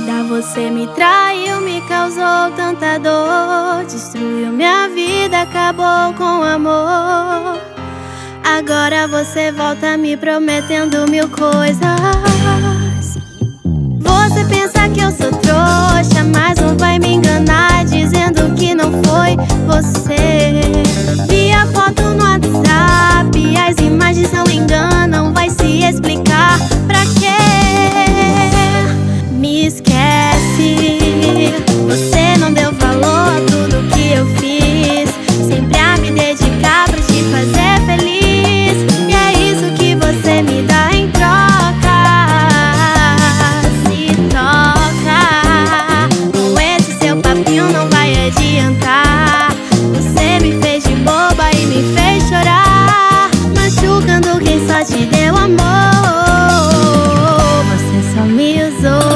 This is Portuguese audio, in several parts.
vida você me traiu, me causou tanta dor, destruiu minha vida, acabou com o amor. Agora você volta me prometendo mil coisas. Você pensa que eu sou trouxa, mas não vai me enganar dizendo que não foi você. Vi a foto no WhatsApp, as imagens não enganam, vai se explicar pra quê? Me esquece, você não deu valor a tudo que eu fiz, sempre a me dedicar pra te fazer feliz. E é isso que você me dá em troca. Se toca, com esse seu papinho não vai adiantar. Você me fez de boba e me fez chorar, machucando quem só te deu amor. Você só me usou.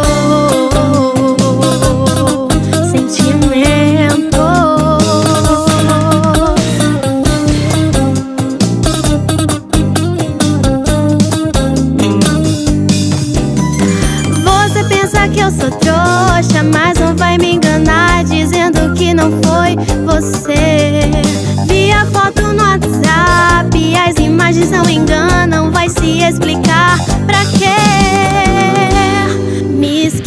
Que eu sou trouxa, mas não vai me enganar dizendo que não foi você. Vi a foto no WhatsApp, as imagens não enganam, vai se explicar pra quê? Me esquece,